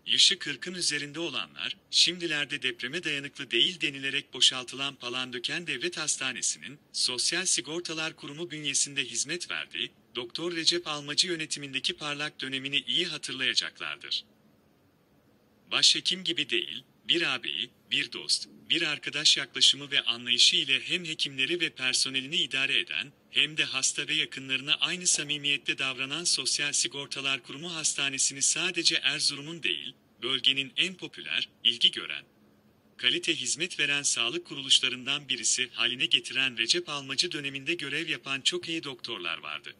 Yaşı 40'ın üzerinde olanlar, şimdilerde depreme dayanıklı değil denilerek boşaltılan Palandöken Devlet Hastanesi'nin Sosyal Sigortalar Kurumu bünyesinde hizmet verdiği, Doktor Recep Almacı yönetimindeki parlak dönemini iyi hatırlayacaklardır. Başhekim gibi değil, bir ağabeyi, bir dost, bir arkadaş yaklaşımı ve anlayışı ile hem hekimleri ve personelini idare eden, hem de hasta ve yakınlarına aynı samimiyette davranan Sosyal Sigortalar Kurumu Hastanesi'ni sadece Erzurum'un değil, bölgenin en popüler, ilgi gören, kalite hizmet veren sağlık kuruluşlarından birisi haline getiren Recep Almacı döneminde görev yapan çok iyi doktorlar vardı.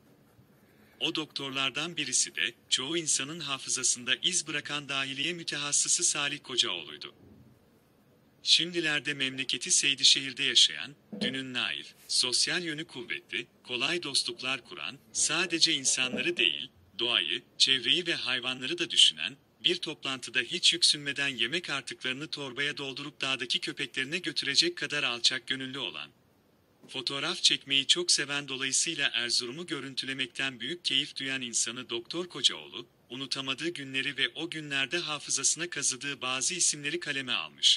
O doktorlardan birisi de, çoğu insanın hafızasında iz bırakan dahiliye mütehassısı Salih Kocaoğlu'ydu. Şimdilerde memleketi Seydişehir'de yaşayan, dünün naif, sosyal yönü kuvvetli, kolay dostluklar kuran, sadece insanları değil, doğayı, çevreyi ve hayvanları da düşünen, bir toplantıda hiç yüksünmeden yemek artıklarını torbaya doldurup dağdaki köpeklerine götürecek kadar alçak gönüllü olan, fotoğraf çekmeyi çok seven dolayısıyla Erzurum'u görüntülemekten büyük keyif duyan insanı Doktor Kocaoğlu, unutamadığı günleri ve o günlerde hafızasına kazıdığı bazı isimleri kaleme almış.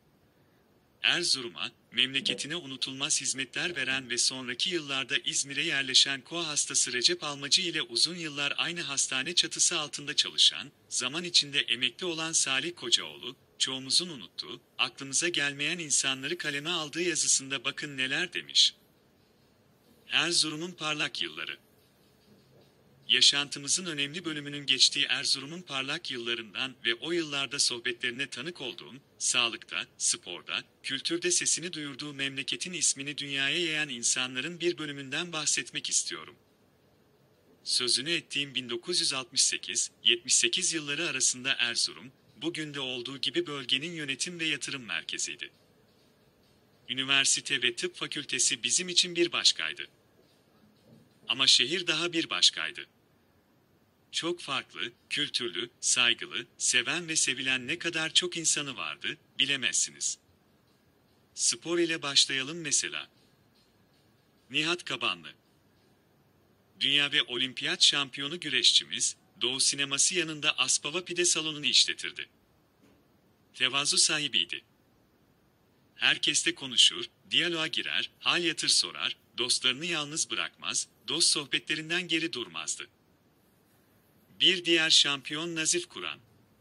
Erzurum'a, memleketine unutulmaz hizmetler veren ve sonraki yıllarda İzmir'e yerleşen koa hastası Recep Almacı ile uzun yıllar aynı hastane çatısı altında çalışan, zaman içinde emekli olan Salih Kocaoğlu, çoğumuzun unuttuğu, aklımıza gelmeyen insanları kaleme aldığı yazısında bakın neler demiş. Erzurum'un parlak yılları. Yaşantımızın önemli bölümünün geçtiği Erzurum'un parlak yıllarından ve o yıllarda sohbetlerine tanık olduğum, sağlıkta, sporda, kültürde sesini duyurduğu memleketin ismini dünyaya yayan insanların bir bölümünden bahsetmek istiyorum. Sözünü ettiğim 1968-78 yılları arasında Erzurum, bugün de olduğu gibi bölgenin yönetim ve yatırım merkeziydi. Üniversite ve tıp fakültesi bizim için bir başkaydı. Ama şehir daha bir başkaydı. Çok farklı, kültürlü, saygılı, seven ve sevilen ne kadar çok insanı vardı, bilemezsiniz. Spor ile başlayalım mesela. Nihat Kabanlı. Dünya ve olimpiyat şampiyonu güreşçimiz, Doğu sineması yanında Aspava Pide salonunu işletirdi. Tevazu sahibiydi. Herkesle konuşur, diyaloğa girer, hal yatır sorar, dostlarını yalnız bırakmaz, dost sohbetlerinden geri durmazdı. Bir diğer şampiyon Nazif Kuran.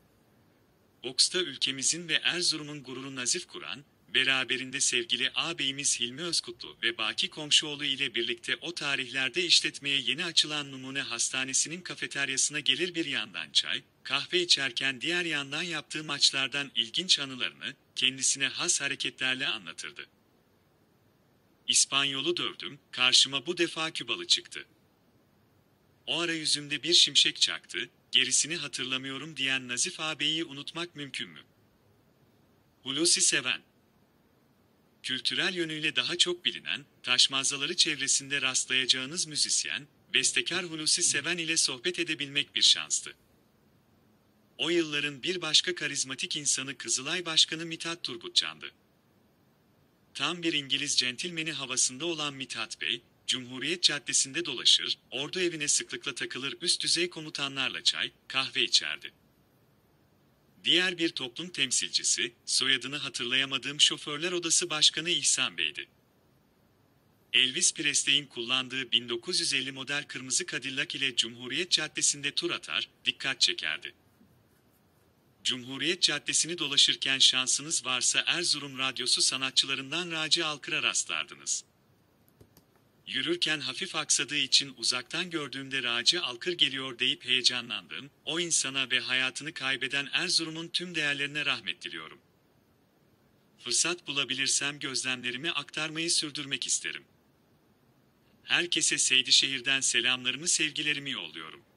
Boksta ülkemizin ve Erzurum'un gururu Nazif Kuran, beraberinde sevgili ağabeyimiz Hilmi Özkutlu ve Baki Komşuoğlu ile birlikte o tarihlerde işletmeye yeni açılan Numune Hastanesi'nin kafeteryasına gelir bir yandan çay, kahve içerken diğer yandan yaptığı maçlardan ilginç anılarını, kendisine has hareketlerle anlatırdı. İspanyolu dövdüm, karşıma bu defa Kübalı çıktı. O ara yüzümde bir şimşek çaktı, gerisini hatırlamıyorum diyen Nazif ağabeyi unutmak mümkün mü? Hulusi Seven. Kültürel yönüyle daha çok bilinen, taşmazaları çevresinde rastlayacağınız müzisyen, bestekar Hulusi Seven ile sohbet edebilmek bir şanstı. O yılların bir başka karizmatik insanı Kızılay Başkanı Mithat Turgutcan'dı. Tam bir İngiliz centilmeni havasında olan Mithat Bey, Cumhuriyet Caddesi'nde dolaşır, ordu evine sıklıkla takılır üst düzey komutanlarla çay, kahve içerdi. Diğer bir toplum temsilcisi, soyadını hatırlayamadığım Şoförler Odası Başkanı İhsan Bey'di. Elvis Presley'in kullandığı 1950 model kırmızı Cadillac ile Cumhuriyet Caddesi'nde tur atar, dikkat çekerdi. Cumhuriyet Caddesi'ni dolaşırken şansınız varsa Erzurum Radyosu sanatçılarından Raci Alkır'a rastlardınız. Yürürken hafif aksadığı için uzaktan gördüğümde Raci Alkır geliyor deyip heyecanlandım, o insana ve hayatını kaybeden Erzurum'un tüm değerlerine rahmet diliyorum. Fırsat bulabilirsem gözlemlerimi aktarmayı sürdürmek isterim. Herkese Seydişehir'den selamlarımı sevgilerimi yolluyorum.